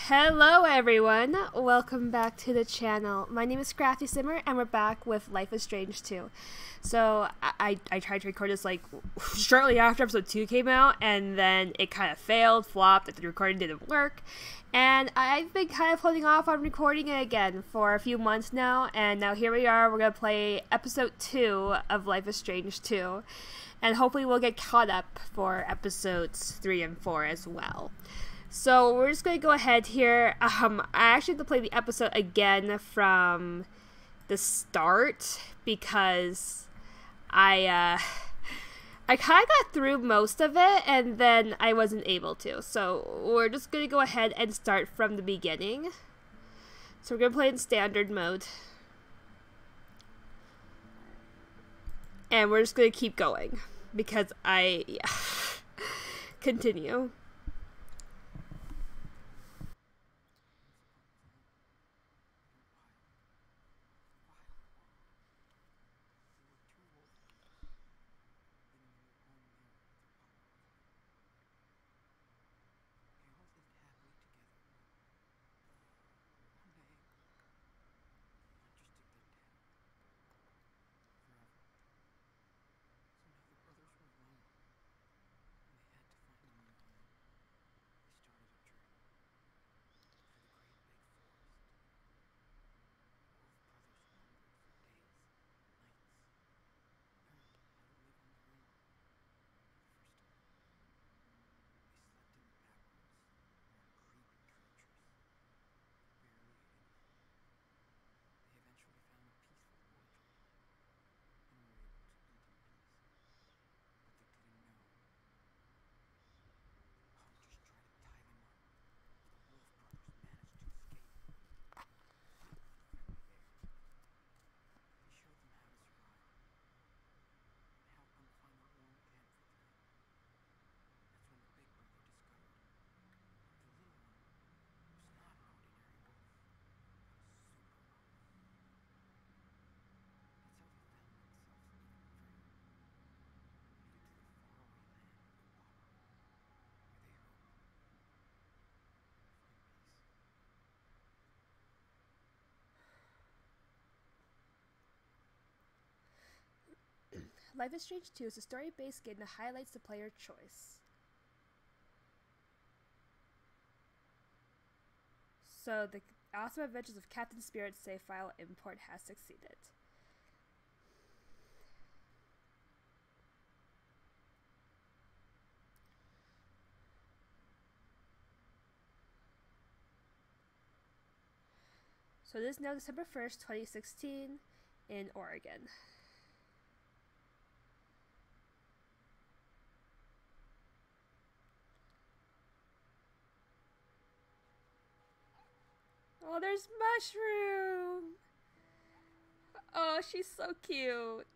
Hello everyone, welcome back to the channel. My name is Crafty Simmer and we're back with Life is Strange 2. So I tried to record this like shortly after episode 2 came out, and then it kind of failed, flopped, the recording didn't work. And I've been kind of holding off on recording it again for a few months now, and now here we are, we're going to play episode 2 of Life is Strange 2. And hopefully we'll get caught up for episodes 3 and 4 as well. So we're just going to go ahead here. I actually have to play the episode again from the start because I kind of got through most of it and then I wasn't able to. So we're just going to go ahead and start from the beginning. So we're going to play in standard mode. And we're just going to keep going because continue. Life is Strange 2 is a story-based game that highlights the player choice. So the awesome adventures of Captain Spirit's save file import has succeeded. So this is now December 1st, 2016 in Oregon. Oh, there's Mushroom! Oh, she's so cute.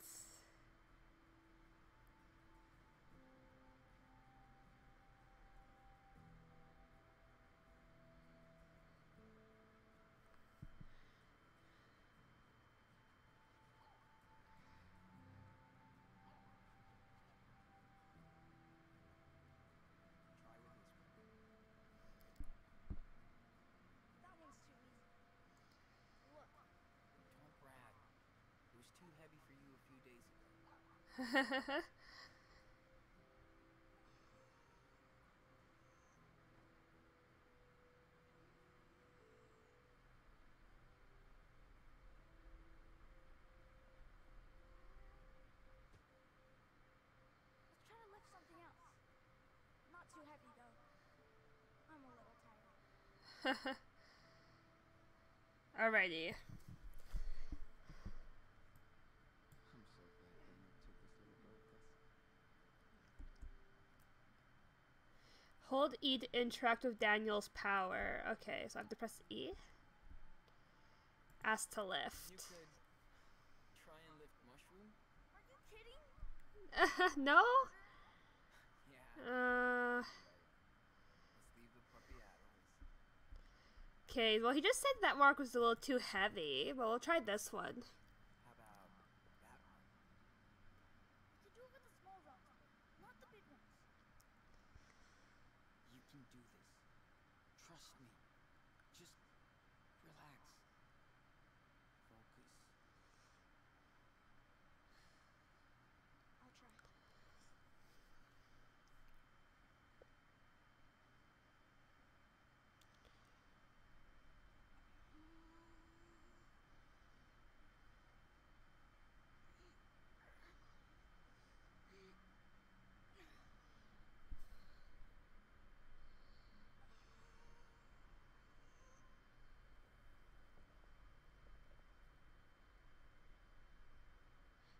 Alrighty. Hold E to interact with Daniel's power. Okay, so I have to press E. Ask to lift. You could try and lift Mushroom? Are you kidding? No? Yeah. Let's leave the puppy Adams. Okay, well he just said that mark was a little too heavy. Well, we'll try this one. How about that one? To do it with the small rocks, not the big ones. You can do this. Trust me.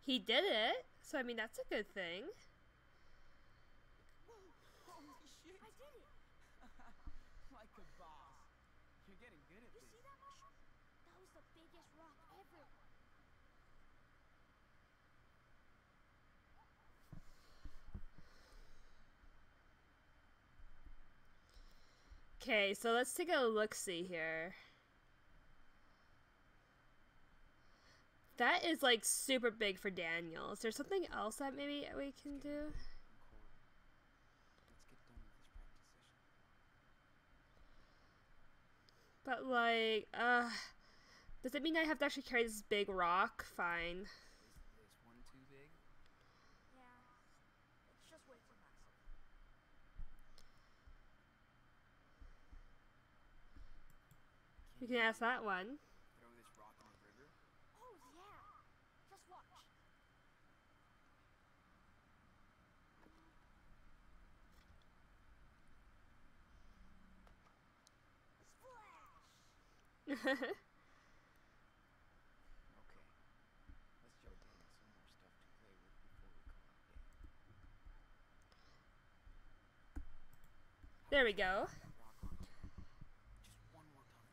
he did it. So I mean that's a good thing. Whoa! Holy shit! I did it. Like a boss. You're getting good at You this. see that mushroom? That was the biggest rock ever. Okay, so let's take a look-see here. That is like super big for Daniel. Is there something else that maybe we can do? I'm cold. Let's get done with this practice session. But like, does it mean I have to actually carry this big rock? Fine. Is one too big? Yeah. It's just way too massive. We can ask that one. Throw this rock in the river? Oh yeah. Just watch. Splash! Okay. Let's show Daniel some more stuff to play with before we call it a day. There we go. That rock on top. Just one more time.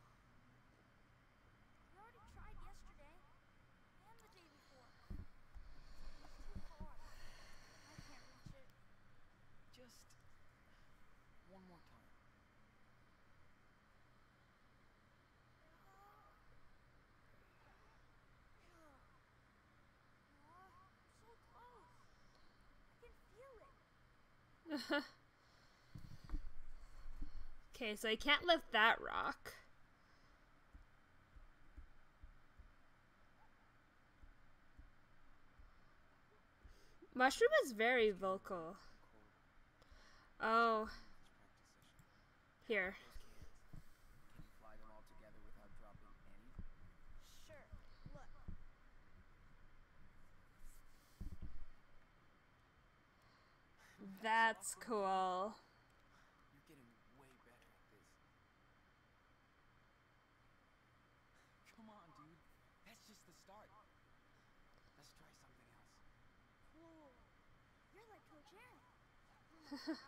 We already tried yesterday. And the day before. It's too far. I can't reach it. Just one more time. I'm so close. I can feel it. Okay, so I can't lift that rock. Mushroom is very vocal. I'm cold. Oh, This practice session. here. Those cans. Can you fly them all together without dropping any? Sure. Look. That's cool. You're getting way better at this. Come on, dude. That's just the start. Let's try something else. Cool. You're like Coach Aaron.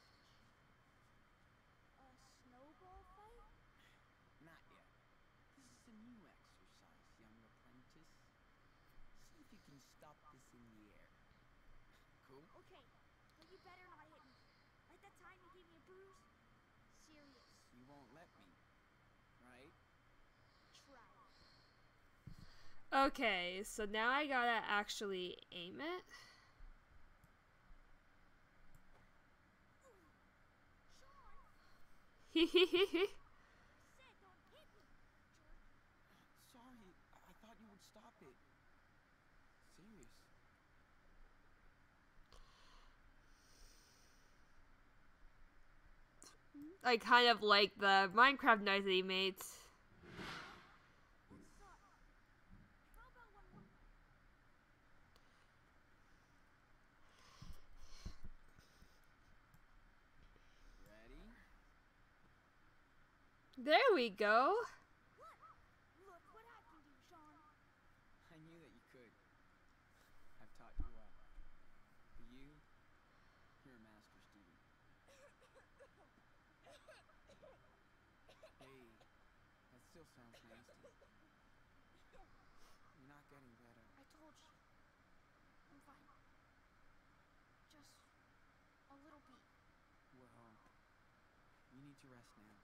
A snowball fight? Not yet. This is a new exercise, young apprentice. See if you can stop this in the air. Cool? Okay, but you better not hit me. Like that time you gave me a bruise? Serious. You won't let me, right? Try it. Okay, so now I gotta actually aim it. Sean! Hehehehe. Said don't hit me, jerk. Sorry, I thought you would stop it. Serious. I kind of like the Minecraft noise that he made. That sucked. How about one more? Ready? There we go. What? Look what I can do, Sean. I knew that you could. I've taught you well. But you're a master student. Hey, that still sounds nasty. You're not getting better. I told you. I'm fine. Just a little beat. Well, you need to rest now.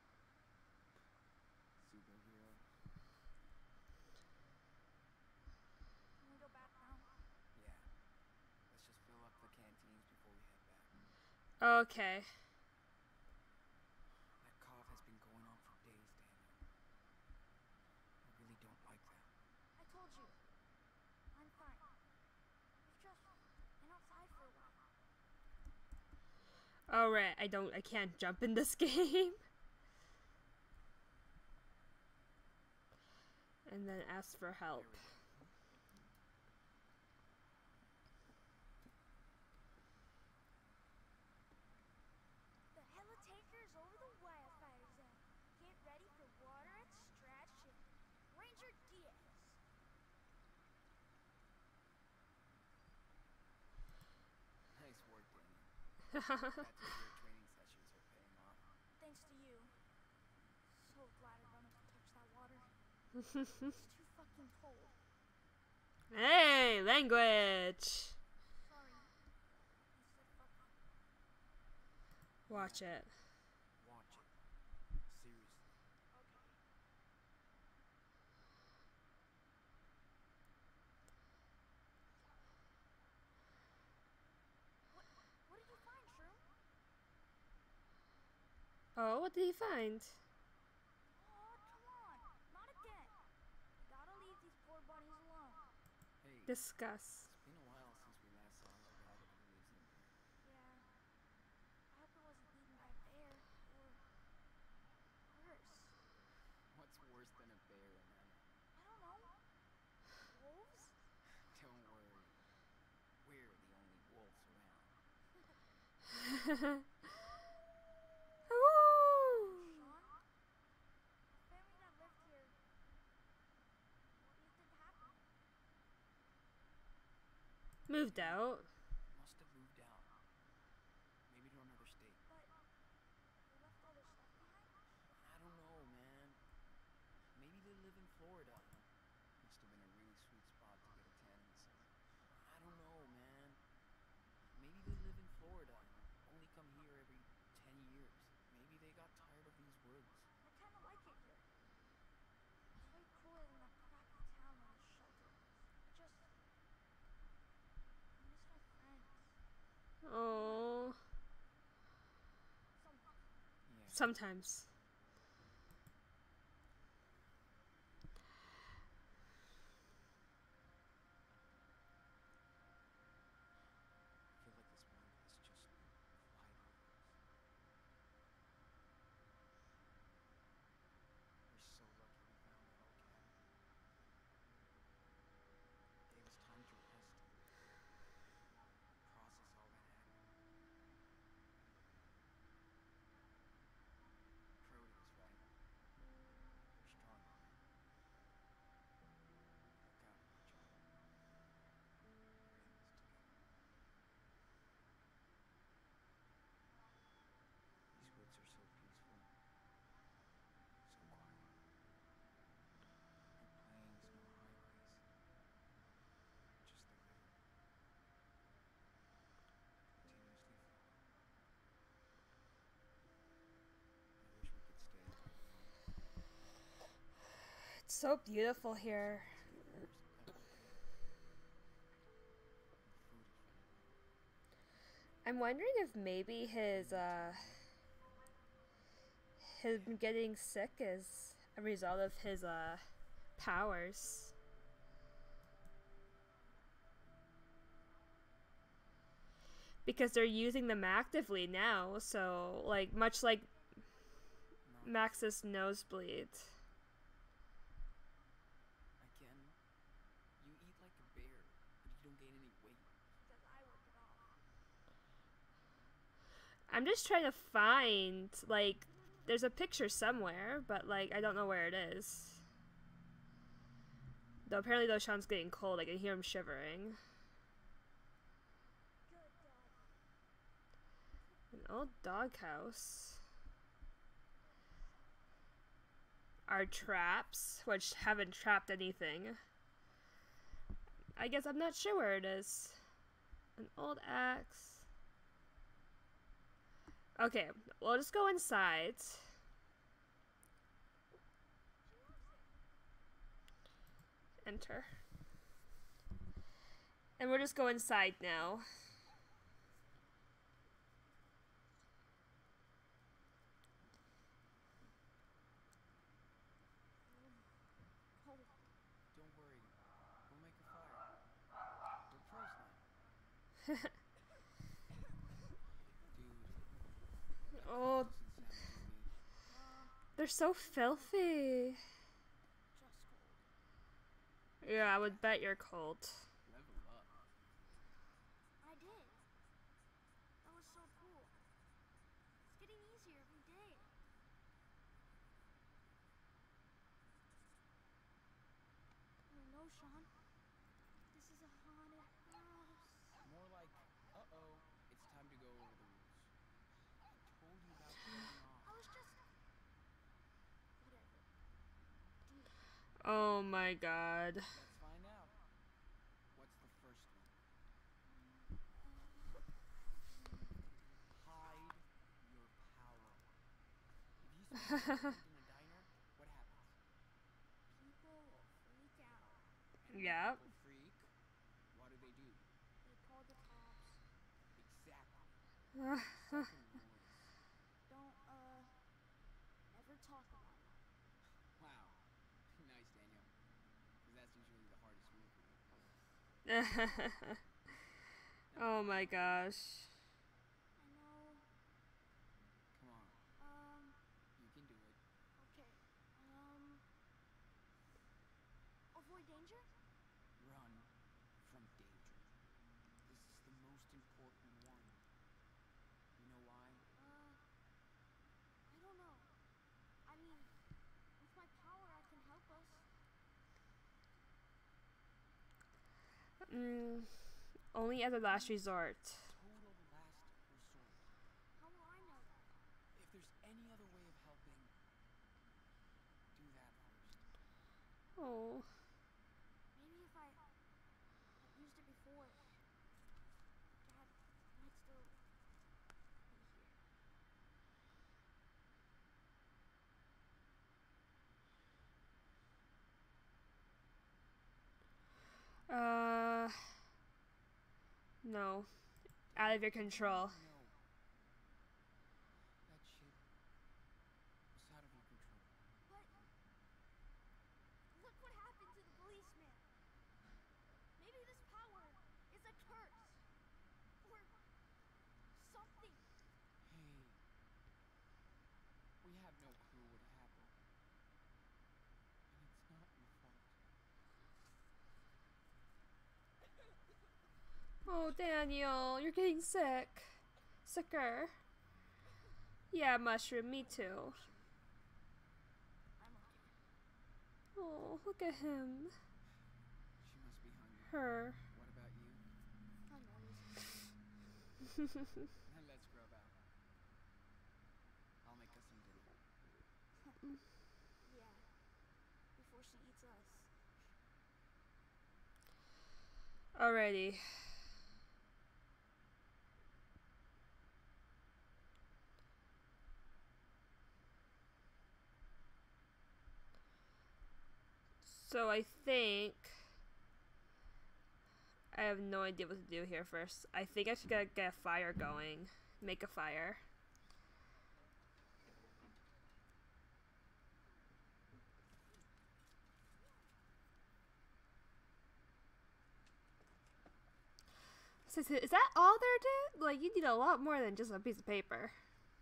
Superhero. Can we go back now? Yeah. Let's just fill up the canteens before we head back. Okay. That cough has been going on for days, Daniel. I really don't like that. I told you. I'm fine. We've just been outside for a while. Alright, I can't jump in this game. And then ask for help. There we go. The Helitaker's over the wildfire zone. Get ready for water extraction. Ranger Diaz. That 2-year training sessions are paying off. Thanks to you. So glad I don't have to touch that water. It's too fucking cold. Hey, language. Sorry. I said fucking. Watch it. Watch it. Seriously. Okay. What did you find, Shroom? Oh, what did he find? Oh, come on. Not again. You gotta leave these poor bunnies alone. Hey, Discuss. it's been a while since we last saw our rabbit who lives in here. Yeah. I hope it wasn't eaten by a bear or worse. What's worse than a bear, Amanda? I don't know. Wolves? Don't worry. We're the only wolves around. Woo! Sean? The family that lived here. What do you think happened? Moved out. Must have moved out. Maybe to another state. But they left all their stuff behind? I don't know, man. Maybe they live in Florida. Must have been a really sweet spot to get a tan in the summer. I don't know, man. Maybe they live in Florida and only come here every 10 years. Maybe they got tired of these woods. I kinda like it here. It's way cooler than that crappy town where the shelter was. I miss my friends. Oh, Sometimes. Yeah. sometimes. I feel like this world has just flight over us. We're so lucky we found that old cabin. Gave us time to rest and process all that happened. Crody was right. We're strong. Look out, John. We're in this together. These woods are so peaceful, so quiet. No planes, no highways. Just the river. Continuously flowing. I wish we could stay right along. It's so beautiful here. There's everything. The food is really good. I'm wondering if maybe him getting sick is a result of his powers. Because they're using them actively now, so like much like Not Max's nosebleed. again. You eat like a bear, but you don't gain any weight. Because I work it off. I'm just trying to find like there's a picture somewhere, but like I don't know where it is. Though apparently though Sean's getting cold, I can hear him shivering. Good dog. An old doghouse. Our traps, which haven't trapped anything. I guess I'm not sure where it is. An old axe. Okay, we'll just go inside. Enter. And we'll just go inside now. Oh, Don't worry. We'll make a fire. We're pros now. Dude, Oh, doesn't sound too good. they're so filthy. just cold. Yeah, I would bet you're cold. Level up. I did. That was so cool. It's getting easier every day. Oh no, Sean. This is a haunted house. More like, uh-oh, it's time to go over the rules. Oh my god. Let's find out. What's the first one? Hide your power. If you spend one night in a diner, what happens? People freak out. And when Yep. people freak, what do? They call the cops. Exactly. Second rule is, Don't, never talk about it. wow, nice, Daniel. Because that's usually the hardest rule for me. Oh my gosh. I know. Come on, you can do it. Okay. Avoid danger? Run from danger. This is the most important one. You know why? I don't know. I mean, with my power, I can help us. Only as a last resort. Total last resort. How will I know that? If there's any other way of helping, do that first. Oh. Maybe if I used it before, Dad might still be here. No. Out of your control. No. That shit was out of your control. But look what happened to the policeman. Maybe this power is a curse. Or something. Hey. We have no clue what happened. And it's not your fault. Oh, Daniel, you're getting sick. Sicker. Yeah, Mushroom, me too. I'm okay. Oh, look at him. She must be hungry. Her. What about you? I'm always Then let's grub out. I'll make us some dinner. yeah. Before she eats us. Alrighty. So I think I have no idea what to do here first. I think I should get a fire going. Make a fire. So, is that all there, dude? Like, you need a lot more than just a piece of paper.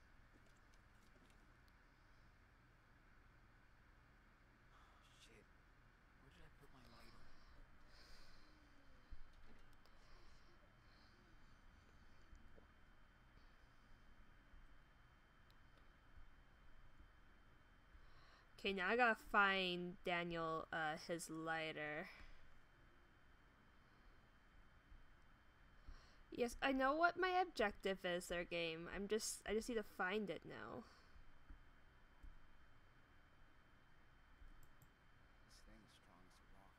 Shit. Where did I put my lighter? Okay, now I gotta find Daniel, his lighter. Yes, I know what my objective is, their game. I just need to find it now. This thing is strong as a rock.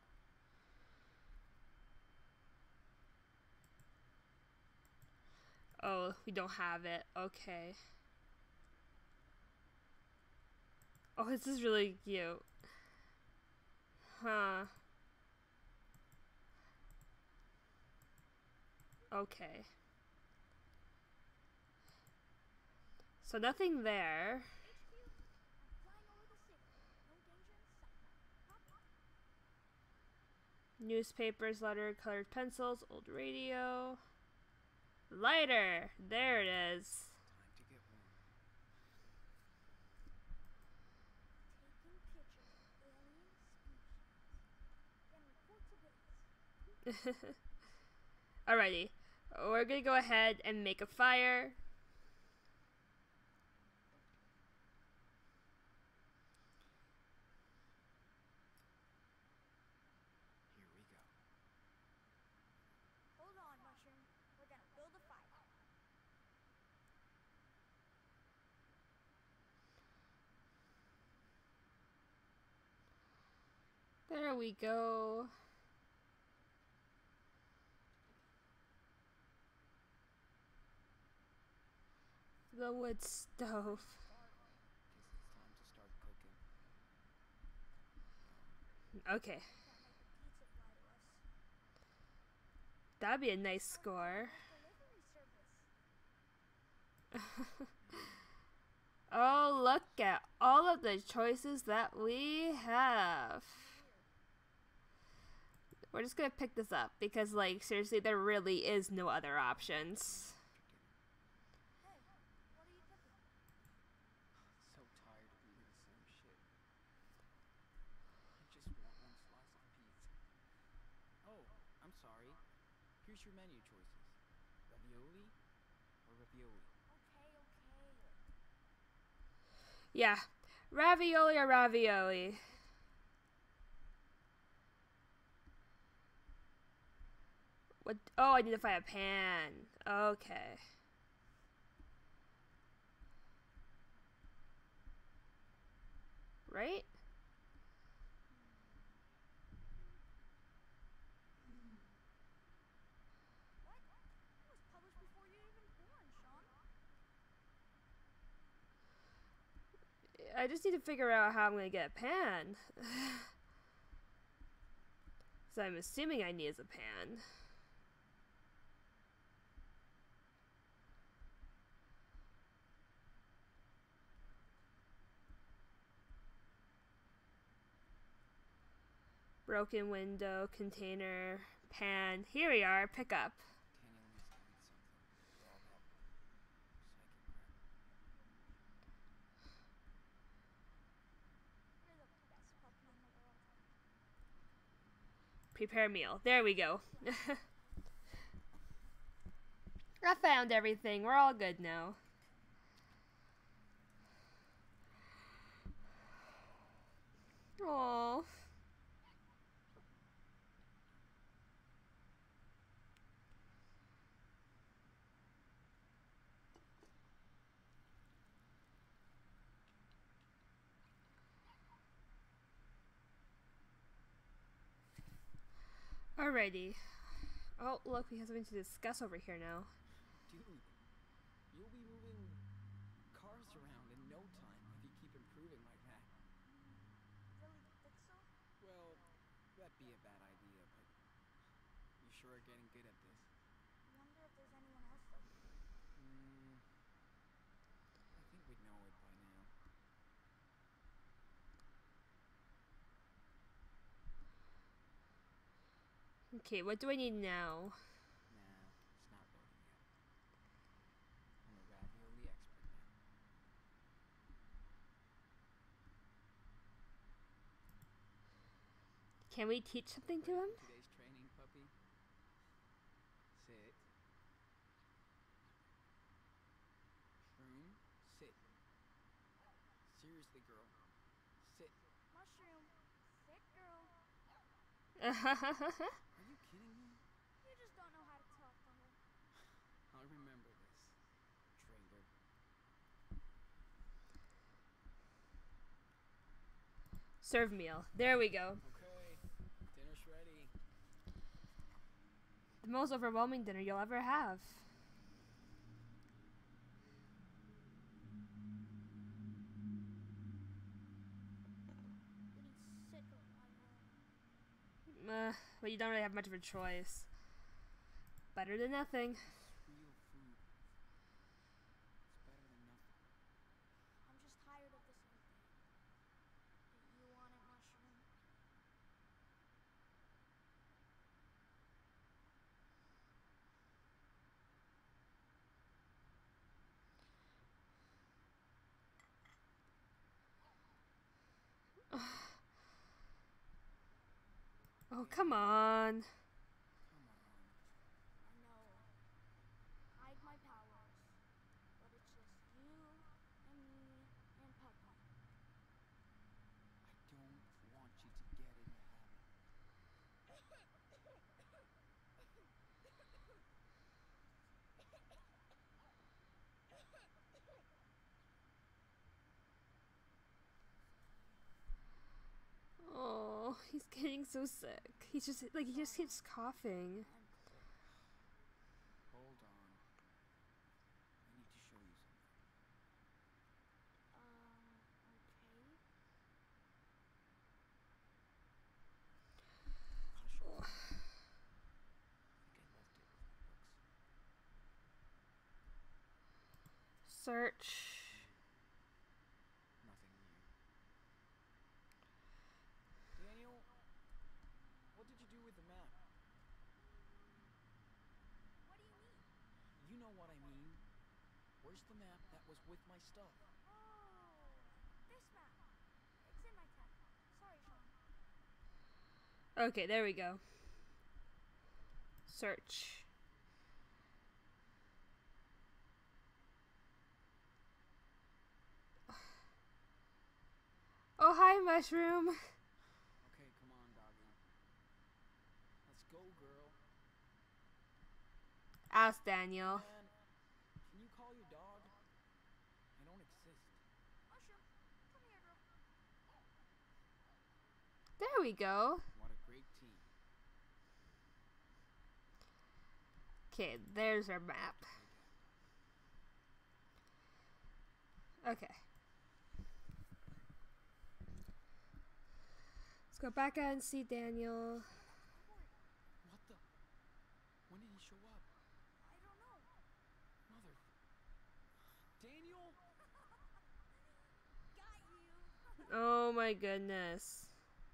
Oh, we don't have it. Okay. Oh, this is really cute. Huh. Okay. So nothing there. HQ, I'm flying over the city. No danger in sight. Copy? Newspapers, letter, colored pencils, old radio. Lighter! There it is. Time to get warm. Taking pictures of alien species. Then report to base. Alrighty. We're gonna go ahead and make a fire. Here we go. Hold on, Mushroom. We're gonna build a fire. There we go. The wood stove. Guess it's time to start cooking. Okay. Can't make a pizza fly to us. That'd be a nice score. Delivery service. Oh, look at all of the choices that we have. We're just gonna pick this up because, like, seriously, there really is no other options. Hey, what are you cooking? So tired of eating the same shit. I just want one slice of pizza. Oh, I'm sorry. Here's your menu choices. Ravioli or ravioli? Okay, okay. Yeah, ravioli or ravioli. What? Oh, I need to find a pan. Okay. Right? What? It was published before you were even born, Sean. I just need to figure out how I'm gonna get a pan. So I'm assuming I need a pan. Broken window, container, pan. Here we are, pick up. Daniel needs to eat something with all that psychic crap. You're the best puppy in the world. Prepare meal. There we go. I found everything. We're all good now. Aww. Alrighty. Oh, look, we have something to discuss over here now. Dude, you'll be moving cars around in no time if you keep improving like that. Really think so? Well, that'd be a bad idea, but you sure are getting good at this. Wonder if there's anyone else like you. I think we'd know it by now. Okay, what do I need now? Nah, it's not loading yet. I'm a ravioli expert now. Can we teach something to him? Ready for today's training, puppy? Sit. Shroom, sit. Seriously, girl. Sit. Mushroom. Sick girl. Are you kidding me? You just don't know how to talk to her. I'll remember this, traitor. Serve meal. There we go. Okay, dinner's ready. The most overwhelming dinner you'll ever have. Getting sick of my room. But you don't really have much of a choice. Better than nothing. It's real food. It's better than nothing. I'm just tired of the same thing. Do you want it, mushroom? Oh, come on. Come on. I know. Hide my powers. But it's just you and me and Puppy. I don't want you to get in the habit. Oh, he's getting so sick. He just keeps coughing. Hold on. I need to show you something. Okay. I'll show you. I think I left it with my books. Search. Nothing new. Daniel, what did you do with the map? What do you mean? You know what I mean. Where's the map that was with my stuff? Oh, this map. It's in my tent. Sorry, Sean. Okay, there we go. Search. Oh, hi, Mushroom. Okay, come on, doggy. Let's go, girl. Ask Daniel. Man, can you call your dog? I don't exist. Mushroom, come here, girl. There we go. What a great team. Okay, there's our map. Okay. Let's go back out and see Daniel. What the? When did he show up? I don't know. Mother. Daniel? Got you. Oh my goodness.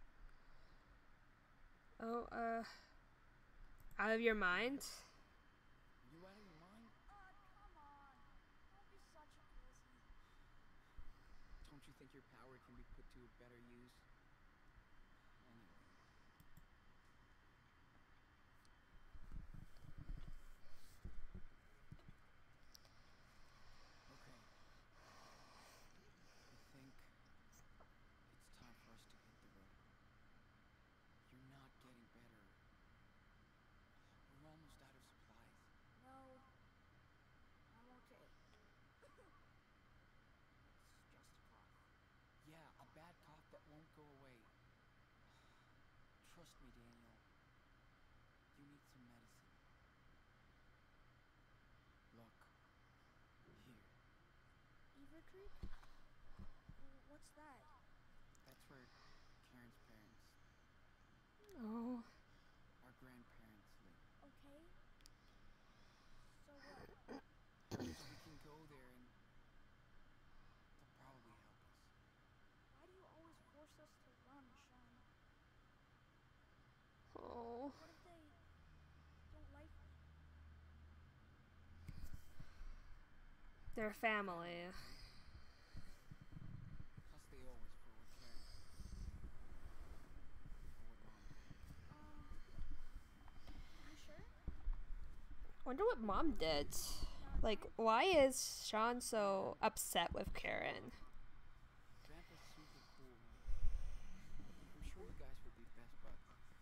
Oh, out of your mind? You out of your mind? Come on. Don't be such a pussy. Don't you think your power can be put to a better use? Anyway. Okay. I think it's time for us to hit the road. You're not getting better. We're almost out of supplies. No. I'm okay. It's just a cough. Yeah, a bad cough that won't go away. Trust me, Daniel. You need some medicine. Look. Here. Beaver Creek? What's that? That's where Karen's parents, Oh. our grandparents live. Okay. So what? So we can go there and they'll probably help us. Why do you always force us to run, Sean? Oh. What if they don't like me? Their family. Plus they owe us for what Karen did. Or what Mom did. You sure? Wonder what Mom did. Like, why is Sean so upset with Karen? Grandpa's super cool, man. I'm sure you guys would be best buds.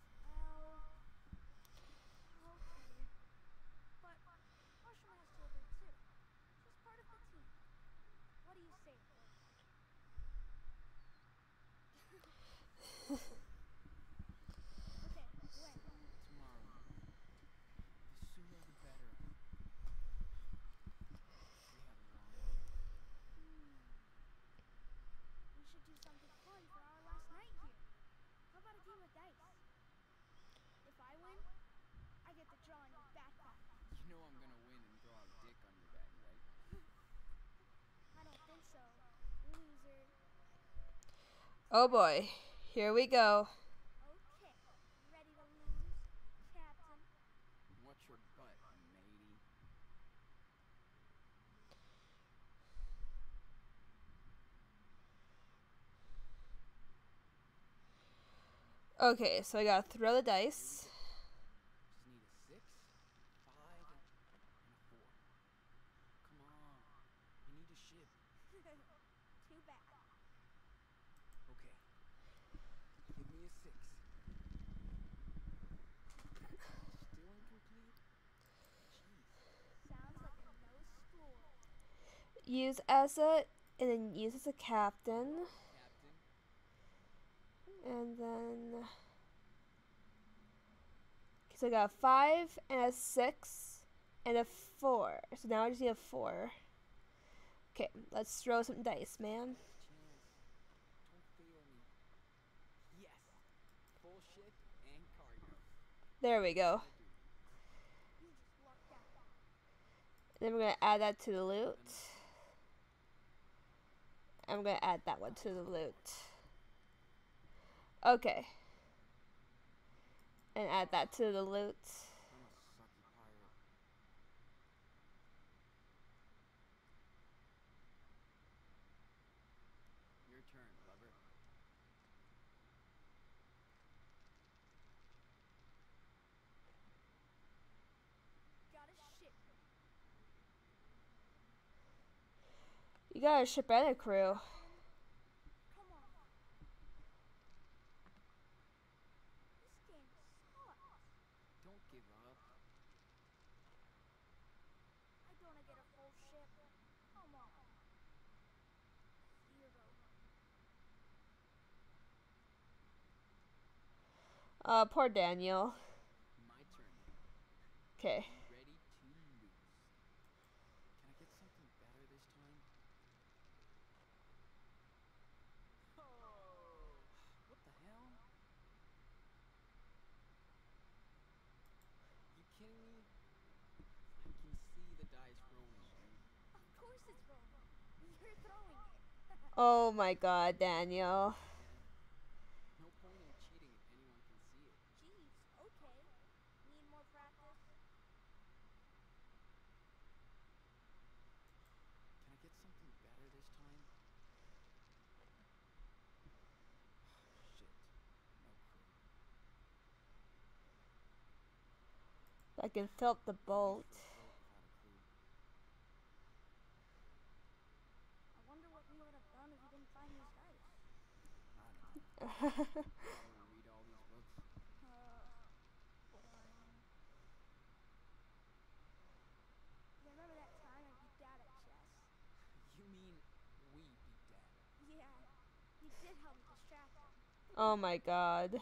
Okay. But Mushroom has children too. She's part of the team. What do you say? Okay, when? Tomorrow. The sooner the better. We have a long way. We should do something fun for our last night here. How about a game of dice? If I win, I get to draw on your backpack. You know I'm gonna win and draw a dick on your back, right? I don't think so. Loser. Oh boy. Here we go. Okay, ready to lose, Captain? Watch your butt, matey. Okay, so I gotta throw the dice. Just need a 6, 5, and a 4. Come on. You need a ship. Too bad. Okay. Give me a 6. Still incomplete? Jeez. Sounds like a no score. Use as a, and then use as a captain. Captain. And then So I got a 5 and a 6 and a 4. So now I just need a 4. Okay, let's throw some dice, man. Chance. Don't fail me. Yes. Full ship and cargo. There we go. Gotta do. You just lucked out. Then we're gonna add that to the loot. I'm gonna add that one to the loot. Okay. And add that to the loot. I'm a sucky pirate. Your turn, lover. Got a ship. You got a ship and a crew. Come on. This game sucks. Don't give up. I don't wanna get a full ship. Come on. 0. Poor Daniel. My turn then. Okay. Be ready to lose. Can I get something better this time? Oh, what the hell? You kidding me? I can see the dice rolling, dude. Of course it's rolling. You're throwing it. Oh my god, Daniel. Yeah. No point in cheating if anyone can see it. Jeez, okay. Need more practice? Can I get something better this time? Shit. No clue. I can fill up the No use boat. for a boat without a clue. I wonder what we would have done if we didn't find these dice. I don't know. Wanna read all these books? Boring. You remember that time I beat Dad at chess? You mean we beat Dad? Yeah, you did help me distract him. Oh my god.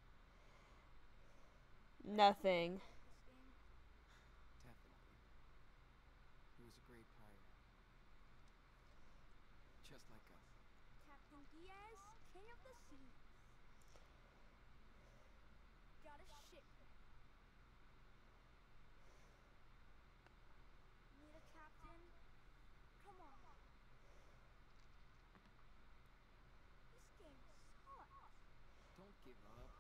Nothing. This game. Definitely. He was a great pirate. Just like us. Captain Diaz, king of the seas. Got a ship. Need a captain? Come on. This game sucks. Don't give up.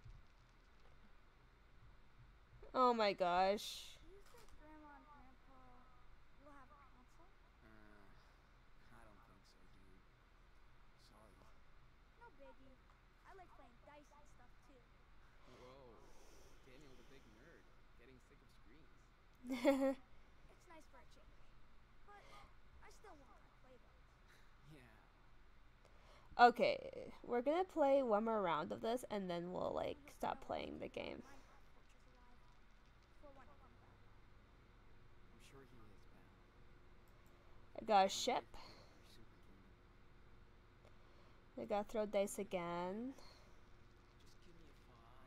Oh my gosh. Do you think Grandma and Grandpa will have a console? I don't think so, dude. Sorry. No biggie. I like playing dice and stuff too. Whoa. Daniel the big nerd. Getting sick of screens. It's nice for a change. But I still want to play them. Yeah. Okay, we're gonna play one more round of this and then we'll like stop playing the game. Minecraft Fortress alive. For when I come back. I'm sure he is, pal. I got a Can't ship. wait to give up your super kingdom. I gotta throw dice again. Just give me a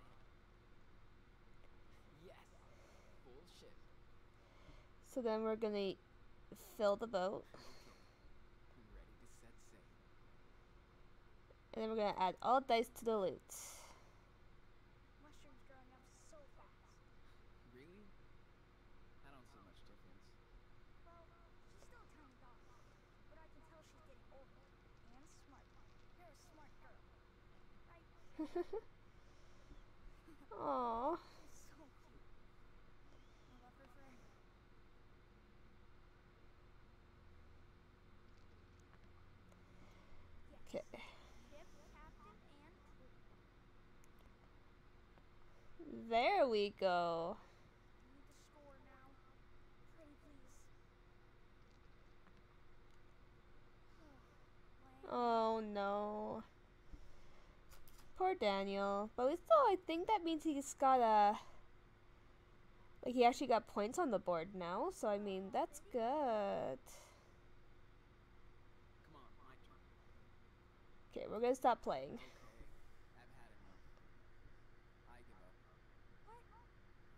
5. Yes. Full ship. So then we're gonna fill the boat. Okay. I'm ready to set sail. And then we're gonna add all dice to the loot. Mushrooms growing up so fast. Really? I don't see much difference. Well, she's still a tiny dog. But I can tell she's getting older. And smart. You're a smart girl. Right? Aww. She's so cute. I love her forever. Yes. Okay. Ship, captain, and crew. There we go. Need the score now. Pretty please. Land. Oh no. Poor Daniel. But we still, I think that means he's got a... Like, he actually got points on the board now. So, I mean, that's good. Come on, my turn. Okay, we're gonna stop playing. Okay. I've had enough. I give up. What?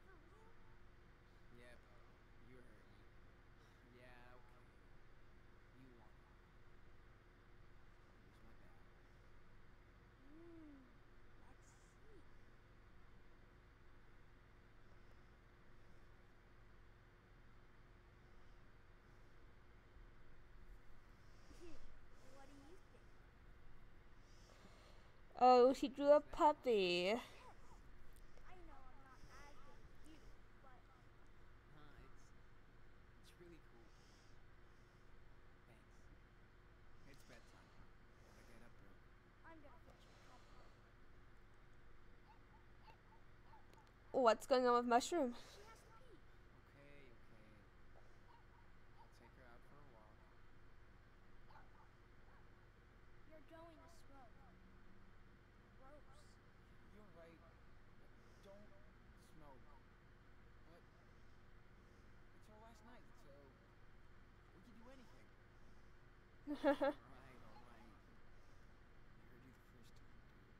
Oh, she drew a puppy. Yes. I know I'm not as good as you, but Nah, it's really cool. Thanks. It's bedtime. Gotta get up early. I'm gonna fetch your coffee. What's going on with Mushroom? She has to pee. Okay, okay. I'll take her out for a walk. You're going to smoke. Gross. You're right. Don't smoke. But it's our last night, so we can do anything. Alright, alright. I heard you the first time, dude.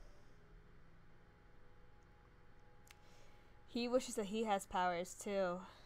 He wishes that he has powers too.